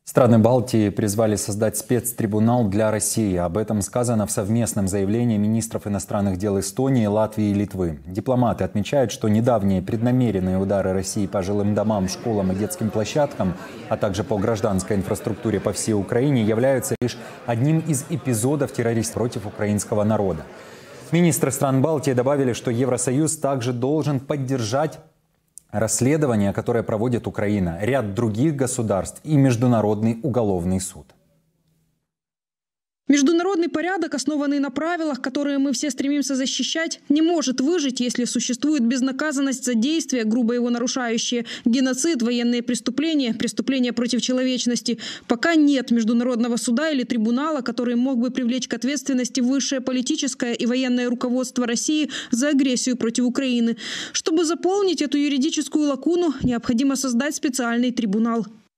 Страны Балтии призвали создать спецтрибунал для России. Об этом сказано в совместном заявлении министров иностранных дел Эстонии, Латвии и Литвы. Дипломаты отмечают, что недавние преднамеренные удары России по жилым домам, школам и детским площадкам, а также по гражданской инфраструктуре по всей Украине, являются лишь одним из эпизодов террористов против украинского народа. Министры стран Балтии добавили, что Евросоюз также должен поддержать расследование, которое проводит Украина, ряд других государств и Международный уголовный суд. Международный порядок, основанный на правилах, которые мы все стремимся защищать, не может выжить, если существует безнаказанность за действия, грубо его нарушающие, геноцид, военные преступления, преступления против человечности. Пока нет международного суда или трибунала, который мог бы привлечь к ответственности высшее политическое и военное руководство России за агрессию против Украины. Чтобы заполнить эту юридическую лакуну, необходимо создать специальный трибунал.